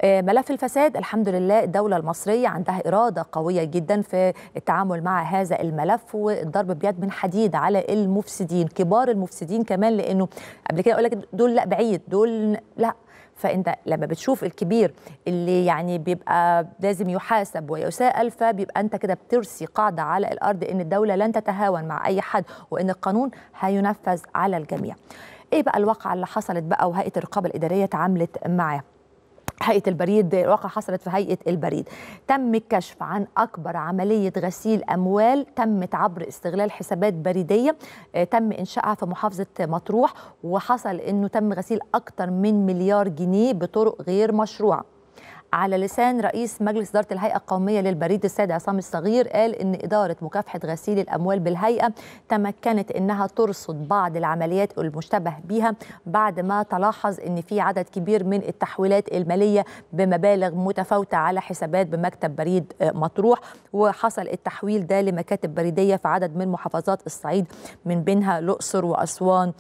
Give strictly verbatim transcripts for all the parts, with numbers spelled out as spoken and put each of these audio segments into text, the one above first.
ملف الفساد الحمد لله الدولة المصرية عندها إرادة قوية جدا في التعامل مع هذا الملف والضرب بيد من حديد على المفسدين، كبار المفسدين كمان، لأنه قبل كده أقول لك دول لا بعيد، دول لا. فأنت لما بتشوف الكبير اللي يعني بيبقى لازم يحاسب ويساءل، فبيبقى أنت كده بترسي قاعدة على الأرض إن الدولة لن تتهاون مع أي حد وإن القانون هينفذ على الجميع. إيه بقى الواقعة اللي حصلت بقى وهيئة الرقابة الإدارية تعاملت معاه؟ هيئة البريد، الواقعة حصلت في هيئة البريد، تم الكشف عن أكبر عملية غسيل أموال تمت عبر استغلال حسابات بريدية تم إنشائها في محافظة مطروح، وحصل إنه تم غسيل أكثر من مليار جنيه بطرق غير مشروعة. على لسان رئيس مجلس إدارة الهيئة القومية للبريد السيد عصام الصغير، قال إن إدارة مكافحة غسيل الأموال بالهيئة تمكنت إنها ترصد بعض العمليات المشتبه بها بعد ما تلاحظ إن في عدد كبير من التحويلات المالية بمبالغ متفاوتة على حسابات بمكتب بريد مطروح، وحصل التحويل ده لمكاتب بريدية في عدد من محافظات الصعيد من بينها الأقصر وأسوان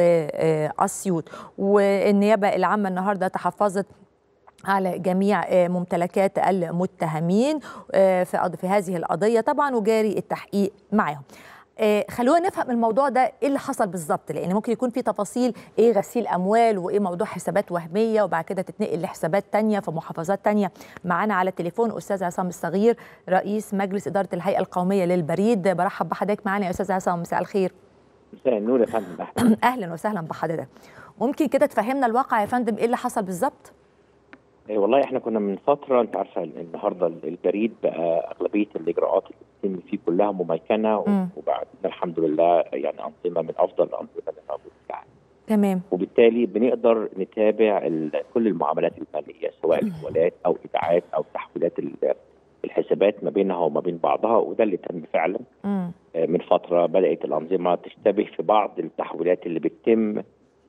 وأسيوط. والنيابة العامة النهاردة تحفظت على جميع ممتلكات المتهمين في هذه القضية طبعا، وجاري التحقيق معهم. خلونا نفهم الموضوع ده ايه اللي حصل بالظبط، لان ممكن يكون في تفاصيل ايه غسيل اموال وايه موضوع حسابات وهميه وبعد كده تتنقل لحسابات تانية في محافظات تانية. معانا على التليفون استاذ عصام الصغير رئيس مجلس اداره الهيئه القوميه للبريد. برحب بحضرتك معانا يا استاذ عصام، مساء الخير. مساء النور يا فندم. اهلا وسهلا بحضرتك. ممكن كده تفهمنا الواقع يا فندم، ايه اللي حصل بالظبط؟ والله احنا كنا من فتره، انت عارفه النهارده البريد بقى اغلبيه الاجراءات اللي بتتم فيه كلها مميكنه، وبعد الحمد لله يعني انظمه من افضل الانظمه اللي موجوده يعني. تمام. وبالتالي بنقدر نتابع كل المعاملات الماليه سواء الحوالات او ايداعات او تحويلات الحسابات ما بينها وما بين بعضها، وده اللي تم فعلا. م. من فتره بدات الانظمه تشتبه في بعض التحويلات اللي بتتم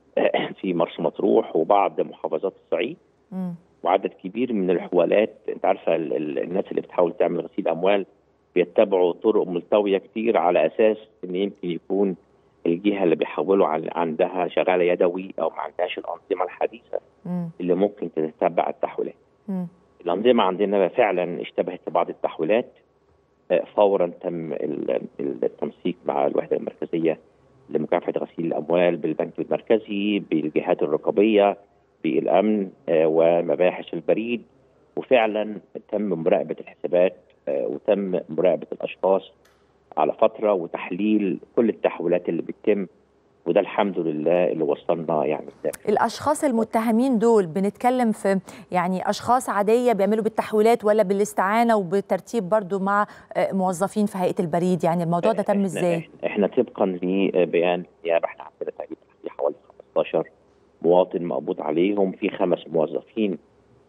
في مرسى مطروح وبعض محافظات الصعيد. م. وعدد كبير من الحوالات، انت عارفه الناس اللي بتحاول تعمل غسيل اموال بيتبعوا طرق ملتويه كتير على اساس ان يمكن يكون الجهه اللي بيحولوا عندها شغاله يدوي او ما عندهاش الانظمه الحديثه م. اللي ممكن تتبع التحويلات. م. الانظمه عندنا فعلا اشتبهت في بعض التحويلات. فورا تم التنسيق مع الوحده المركزيه لمكافحه غسيل الاموال بالبنك المركزي بالجهات الرقابيه بالامن ومباحث البريد، وفعلا تم مراقبه الحسابات وتم مراقبه الاشخاص على فتره وتحليل كل التحويلات اللي بتتم، وده الحمد لله اللي وصلنا يعني. الاشخاص المتهمين دول بنتكلم في يعني اشخاص عاديه بيعملوا بالتحويلات ولا بالاستعانه وبالترتيب برضو مع موظفين في هيئه البريد؟ يعني الموضوع ده تم ازاي؟ احنا طبقا لبيان النيابه احنا عندنا تقريبا حوالي خمستاشر مواطن مقبوض عليهم، في خمس موظفين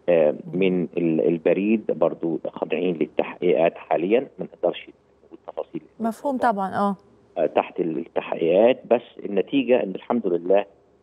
من البريد برضو خاضعين للتحقيقات حاليا، ما نقدرش نقول تفاصيل. مفهوم طبعا. اه تحت التحقيقات، بس النتيجه ان الحمد لله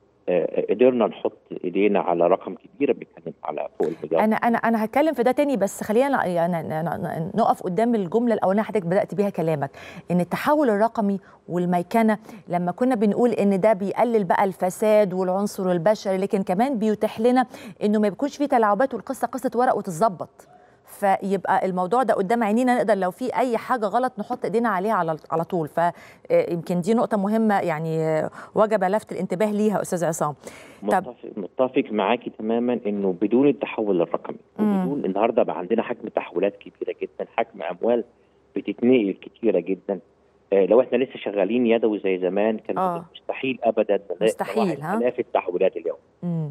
قدرنا نحط ايدينا على رقم كبير، بنتكلم على فوق المليار. انا انا انا هتكلم في ده تاني، بس خلينا يعني نقف قدام الجمله الاولانيه حضرتك بدات بيها كلامك، ان التحول الرقمي والميكنه لما كنا بنقول ان ده بيقلل بقى الفساد والعنصر البشري، لكن كمان بيتيح لنا انه ما بيكونش فيه تلاعبات والقصه قصه ورق وتتظبط، فيبقى الموضوع ده قدام عينينا نقدر لو في اي حاجه غلط نحط ايدينا عليها على على طول. فيمكن دي نقطه مهمه يعني وجب لفت الانتباه ليها استاذ عصام. متفق متفق معاكي تماما انه بدون التحول الرقمي وبدون النهارده بقى عندنا حجم تحويلات كبيره جدا، حجم اموال بتتنقل كتيره جدا. آه لو احنا لسه شغالين يدوي زي زمان كان آه. مستحيل ابدا مستحيل ها الاف التحويلات اليوم. امم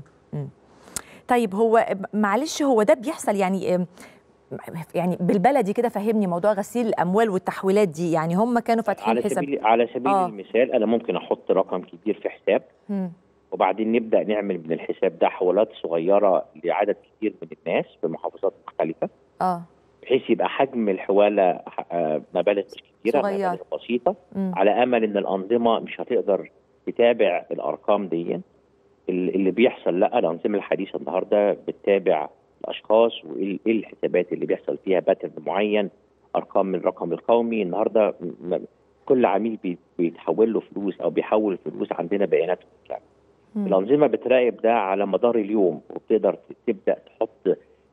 طيب هو معلش هو ده بيحصل يعني يعني بالبلدي كده فهمني موضوع غسيل الاموال والتحويلات دي، يعني هم كانوا فاتحين على حساب سبيل على سبيل آه. المثال انا ممكن احط رقم كبير في حساب م. وبعدين نبدا نعمل من الحساب ده حوالات صغيره لعدد كبير من الناس في محافظات مختلفه اه بحيث يبقى حجم الحواله مبالغ مش كبيره، مبالغ بسيطه م. على امل ان الانظمه مش هتقدر تتابع الارقام دي. اللي بيحصل لا، الانظمه الحديثه النهارده بتتابع الاشخاص وايه الحسابات اللي بيحصل فيها باترن معين، ارقام من الرقم القومي. النهارده كل عميل بيتحول له فلوس او بيحول فلوس عندنا بياناته كامله. الانظمه بتراقب ده على مدار اليوم وبتقدر تبدا تحط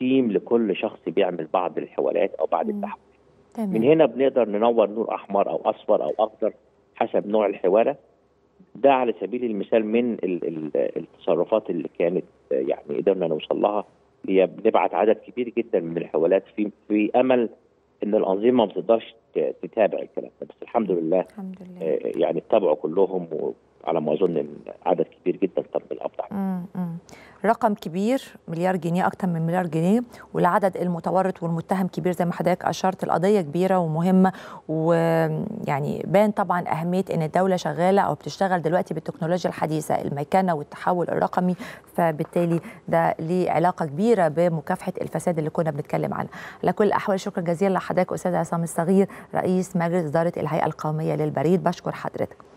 تقييم لكل شخص بيعمل بعض الحوالات او بعض التحويلات. تمام. من هنا بنقدر ننور نور احمر او اصفر او اخضر حسب نوع الحواله. ده على سبيل المثال من ال ال التصرفات اللي كانت يعني قدرنا نوصل لها، هي بنبعت عدد كبير جدا من الحوالات في في امل ان الانظمه ما تقدرش تتابع الكلام ده، بس الحمد لله الحمد لله آه يعني اتبعوا كلهم، وعلى ما اظن ان عدد كبير جدا تم القبض عليه. رقم كبير، مليار جنيه، اكثر من مليار جنيه، والعدد المتورط والمتهم كبير زي ما حضرتك اشرت. القضيه كبيره ومهمه، ويعني بان طبعا اهميه ان الدوله شغاله او بتشتغل دلوقتي بالتكنولوجيا الحديثه، الميكنه والتحول الرقمي، فبالتالي ده ليه علاقه كبيره بمكافحه الفساد اللي كنا بنتكلم عنه. على كل الاحوال شكرا جزيلا لحضرتك استاذ عصام الصغير، رئيس مجلس اداره الهيئه القوميه للبريد، بشكر حضرتك.